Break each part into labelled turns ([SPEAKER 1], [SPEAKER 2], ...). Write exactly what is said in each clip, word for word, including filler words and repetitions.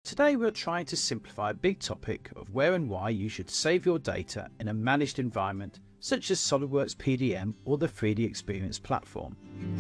[SPEAKER 1] Today we're trying to simplify a big topic of where and why you should save your data in a managed environment such as SolidWorks P D M or the three D Experience platform.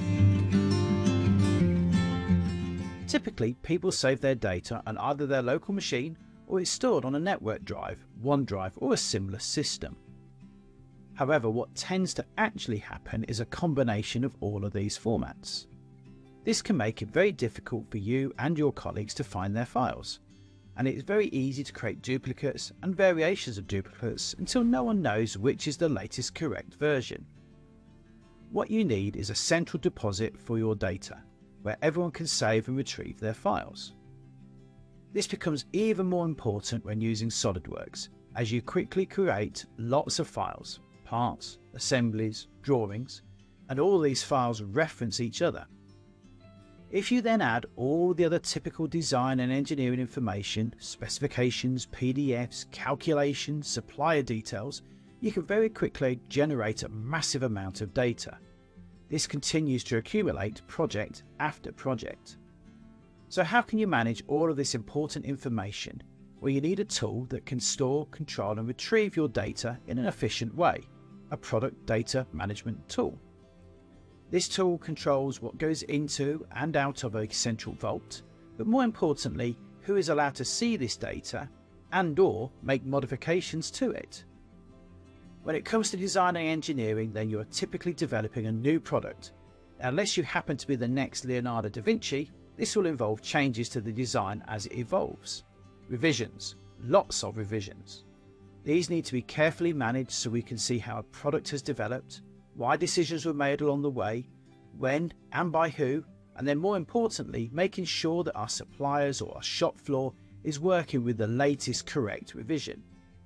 [SPEAKER 1] Typically, people save their data on either their local machine or it's stored on a network drive, OneDrive or a similar system. However, what tends to actually happen is a combination of all of these formats. This can make it very difficult for you and your colleagues to find their files, and it's very easy to create duplicates and variations of duplicates until no one knows which is the latest correct version. What you need is a central deposit for your data, where everyone can save and retrieve their files. This becomes even more important when using SolidWorks, as you quickly create lots of files, parts, assemblies, drawings, and all these files reference each other. If you then add all the other typical design and engineering information, specifications, P D Fs, calculations, supplier details, you can very quickly generate a massive amount of data. This continues to accumulate project after project. So how can you manage all of this important information? Well, you need a tool that can store, control and retrieve your data in an efficient way, a product data management tool. This tool controls what goes into and out of a central vault, but more importantly, who is allowed to see this data and or make modifications to it. When it comes to design and engineering, then you are typically developing a new product. Unless you happen to be the next Leonardo da Vinci, this will involve changes to the design as it evolves. Revisions, lots of revisions. These need to be carefully managed so we can see how a product has developed, why decisions were made along the way, when and by who, and then more importantly, making sure that our suppliers or our shop floor is working with the latest correct revision.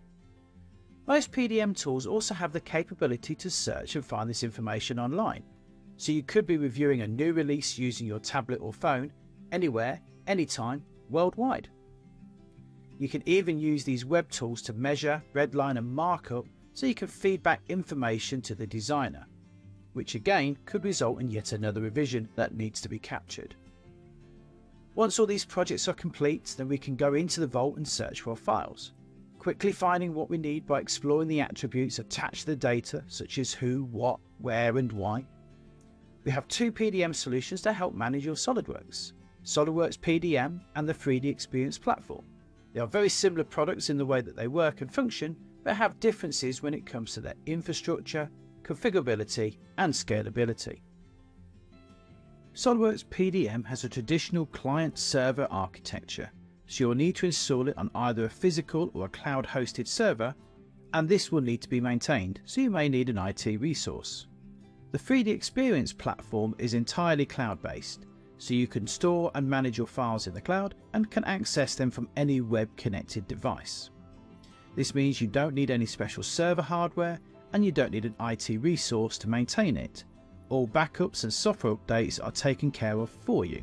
[SPEAKER 1] Most P D M tools also have the capability to search and find this information online, so you could be reviewing a new release using your tablet or phone, anywhere, anytime, worldwide. You can even use these web tools to measure, redline and mark up so you can feed back information to the designer, which again could result in yet another revision that needs to be captured. Once all these projects are complete, then we can go into the vault and search for our files, quickly finding what we need by exploring the attributes attached to the data such as who, what, where and why. We have two P D M solutions to help manage your SolidWorks, SolidWorks P D M and the three D Experience platform. They are very similar products in the way that they work and function, but have differences when it comes to their infrastructure, configurability and scalability. SolidWorks P D M has a traditional client-server architecture, so you'll need to install it on either a physical or a cloud-hosted server, and this will need to be maintained, so you may need an I T resource. The three D Experience platform is entirely cloud-based, so you can store and manage your files in the cloud and can access them from any web-connected device. This means you don't need any special server hardware and you don't need an I T resource to maintain it. All backups and software updates are taken care of for you.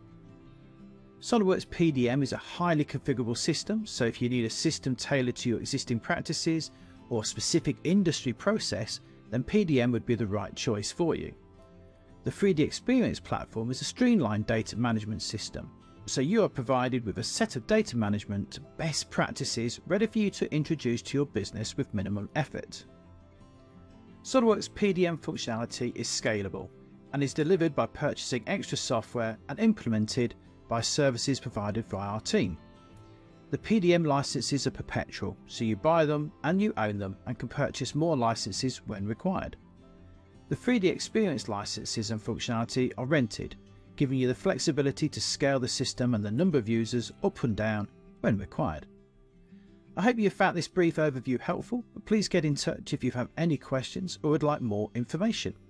[SPEAKER 1] SolidWorks P D M is a highly configurable system, so if you need a system tailored to your existing practices or a specific industry process, then P D M would be the right choice for you. The three D Experience platform is a streamlined data management system, so you are provided with a set of data management best practices ready for you to introduce to your business with minimum effort. SolidWorks P D M functionality is scalable and is delivered by purchasing extra software and implemented by services provided by our team. The P D M licenses are perpetual, so you buy them and you own them and can purchase more licenses when required. The three D Experience licenses and functionality are rented, giving you the flexibility to scale the system and the number of users up and down when required. I hope you found this brief overview helpful, but please get in touch if you have any questions or would like more information.